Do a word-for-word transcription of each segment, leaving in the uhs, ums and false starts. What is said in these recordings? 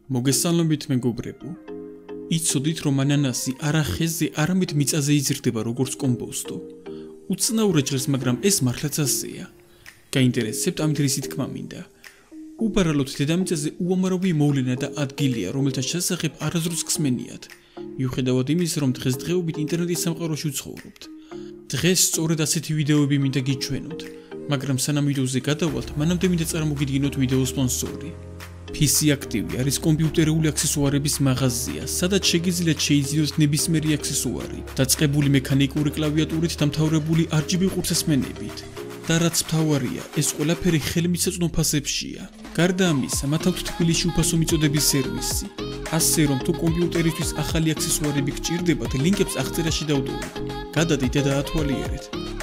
მოგესალმებით მეგობრებო. იცოდით რომ ანანასი არა ხეზე, არამედ მიწაზე იზრდება როგორც კომპოსტო. უცნაურად ჟღერს, მაგრამ ეს მართლაც ასეა. გაინტერესებთ ამით რისი თქმა მინდა. უბრალოდ დედამიწაზე უამრავი მოვლენა და ადგილია, რომელთა შესახებ არასდროს ხსმენიათ. მიუხედავად იმისა, რომ დღესდღეობით ინტერნეტის სამყაროში ვცხოვრობთ. დღეს სწორედ ასეთი ვიდეოები მინდა გიჩვენოთ, მაგრამ სანამ ვიდეოზე გადავალთ, მანამდე მინდა წარმოგიდგინოთ ვიდეოს სპონსორი. P C Active არის კომპიუტერული აქსესუარების მაღაზია, სადაც შეგიძლიათ შეიძინოთ ნებისმიერი აქსესუარი, დაწყებული მექანიკური კლავიატურით დამთავრებული R G B ყურსასმენებით. და რაც მთავარია, ეს ყველაფერი ხელმისაწვდომ ფასებშია. გარდა ამისა, მათ აქვთ თბილისში უფასო მიწოდების სერვისი. ასე რომ თუ კომპიუტერისთვის ახალი აქსესუარები გჭირდებათ, ლინკებს აღწერაში დავდოვებ. გადადით და დაათვალიერეთ.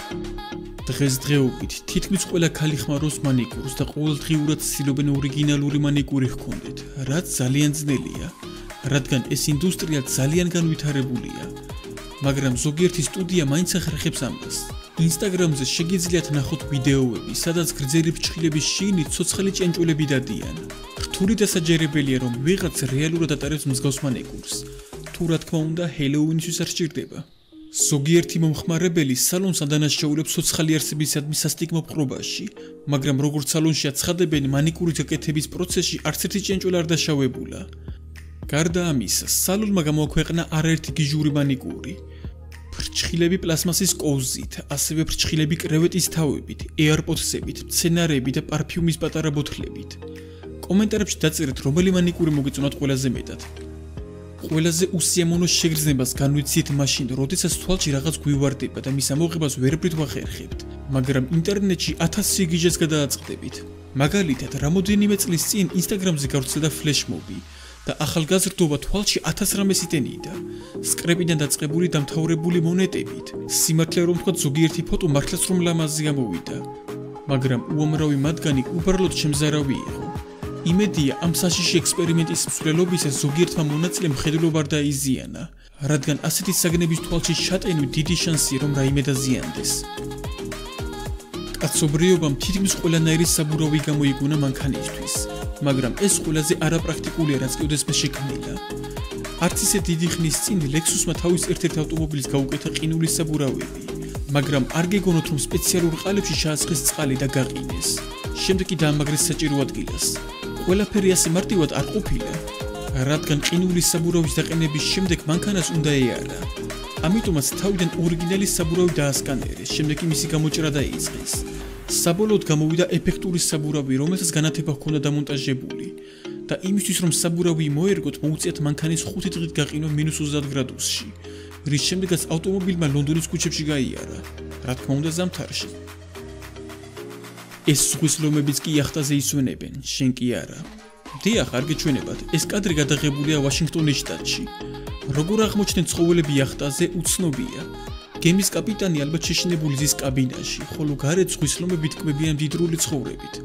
დღესდღეობით თითქმის ყველა ქალი ხმარობს მანიკურს და ყოველდღიურად ცდილობენ ორიგინალური მანიკური ჰქონდეთ, რაც ძალიან ძნელია, რადგან ეს ინდუსტრია ძალიან განვითარებულია. მაგრამ ზოგიერთი სტუდია მაინც ახერხებს ამას. Instagram-ზე შეგიძლიათ ნახოთ ვიდეოები, სადაც გრძელი ფრჩხილების შიგნით ცოცხალი ჭიანჭველები დადიან. რთული დასაჯერებელია, რომ ვიღაც რეალურად ატარებს მსგავს მანიკურს. თუ რა თქმა უნდა, ჰელოუინისთვის არ სჭირდება. ზოგიერთი მომხმარებელი სალონს ადანაშაულებს ცოცხალი არსებისადმი სასტიკმო პრობაში, მაგრამ როგორც სალონში აცხადებენ, მანიკურის გაკეთების პროცესში არც ერთი ჭიანჭველა არ დაშავებულა. გარდა ამისა, სალონმა გამოაქვეყნა არაერთი გიჟური მანიკური. ფრჩხილები პლასმასის კოვზით, ასევე ფრჩხილები კრევეტის თავებით, AirPods-ებით, მცენარეები და პარფიუმის პატარა ბოთლებით. კომენტარებში დაწერეთ, რომელი მანიკური მოგეწონათ ყველაზე მეტად. ყველაზე უსიამოვნო შეგრძნებას განვიცდით მაშინ, როდესაც თვალში რაღაც გვივარდება და მის ამოღებას ვერაფრით ვახერხებთ, მაგრამ ინტერნეტში ათასი გიჟეს გადააწყდებით. მაგალითად, რამოდენიმე წლის წინ Instagram-ზე გავრცელდა ფლეშმობი და ახალგაზრდობა თვალში ათას რამეს იტენიდა. სკრეპიდან დაწყებული დამთავრებული მონეტებით. სიმართლე რომ ვთქვათ, ზოგიერთი ფოტო მართლაც რომ ლამაზი გამოვიდა, მაგრამ უამრავი მათგანი უბრალოდ შემზარავი იყო. იმედია, ამ საშიში ექსპერიმენტის მსვლელობისას ზოგიერთმა მონაწილემ მხედველობა არ დაიზიანა, რადგან ასეთი საგნების თვალში შატენვით დიდი შანსია, რომ რაიმე დაზიანდეს. კაცობრიობამ თითქმის ყველანაირი საბურავი გამოიგონა მანქანისთვის, მაგრამ ეს ყველაზე არაპრაქტიკულია, რაც კიდევ მე შექმნილა. არც ისე დიდი ხნის წინ Lexus-მა თავის ერთ-ერთ ავტომობილს გაუკეთა ყინულის საბურავები, მაგრამ არ გეგონოთ, რომ სპეციალურ ყალებში ჩაასხეს წყალი და გაყინეს. შემდეგ კი დაამაგრეს საჭირო ადგილას. ყველაფერი ასე მარტივად არ ყოფილა, რადგან ყინულის საბურავის დაყენების შემდეგ მანქანას უნდა ეარა. ამიტომაც თავიდან ორიგინალის საბურავი დაასკანერეს, შემდეგ კი მისი გამოჭრა დაიწყეს. საბოლოოდ გამოვიდა ეფექტური საბურავი, რომელსაც განათება ჰქონდა დამონტაჟებული და იმისთვის, რომ საბურავი მოერგოთ, მოუწიათ მანქანის ხუთი დღით გაყინვა მინუს ოცდაათ გრადუსში, რის შემდეგაც ავტომობილმა ლონდონის ქუჩებში გაიარა, რა თქმა უნდა ზამთარში. ეს ზღვის ლომებიც კი იახტაზე ისვენებენ, შენ კი არა. დიახ, არ გეჩვენებათ, ეს კადრი გადაღებულია ვაშინგტონის შტატში. როგორ აღმოჩნდნენ ცხოველები იახტაზე, უცნობია. გემის კაპიტანი ალბათ შეშინებული ზის კაბინაში, ხოლო გარეთ ზღვის ლომები ტკბებიან მდიდრული ცხოვრებით.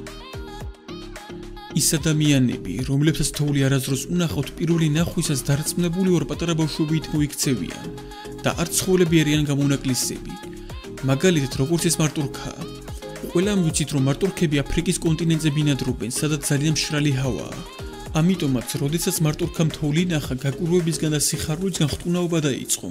ის ადამიანები, რომლებსაც თოვლი არასდროს უნახავთ, პირველი ნახვისას დარწმუნებული ორ პატარა ბავშვობით მოიქცევიან და არ ცხოველები არიან გამონაკლისები. მაგალითად, როგორც ეს მარტორქაა. ყველამ ვიცით, რომ მარტორქები აფრიკის კონტინენტზე ბინადრობენ, სადაც ძალიან მშრალი ჰავაა. ამიტომაც, როდესაც მარტორქამ თოვლი ნახა, გაკვირვებისგან და სიხარულისგან ხტუნაობა დაიწყო.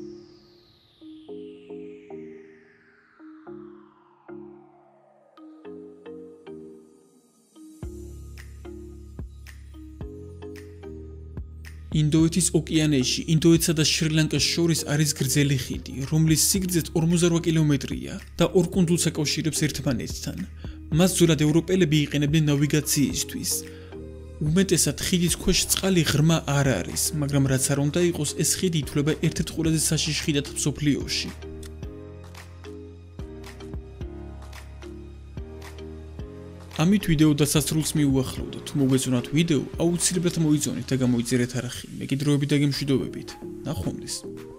ინდოეთის ოკეანეში, ინდოეთსა და შრი-ლანკას შორის არის გრძელი ხიდი, რომლის სიგრძეც ორმოცდარვა კილომეტრია და ორ კუნძულს აკავშირებს ერთმანეთთან. მას ძველად ევროპელები იყენებდნენ ნავიგაციისთვის. უმეტესად ხიდის ქვეშ წყალი ღრმა არ არის, მაგრამ რაც არ უნდა იყოს, ეს ხიდი ითვლება ერთ-ერთ ყველაზე საშიში ხიდად მსოფლიოში. ამით ვიდეო დასასრულს მიუახლოვდა. თუ მოგეწონათ ვიდეო, აუცილებლად მოიწონეთ და გამოიწერეთ არახი. მეკიდროებით და გემშვიდობებით. ნახვამდის.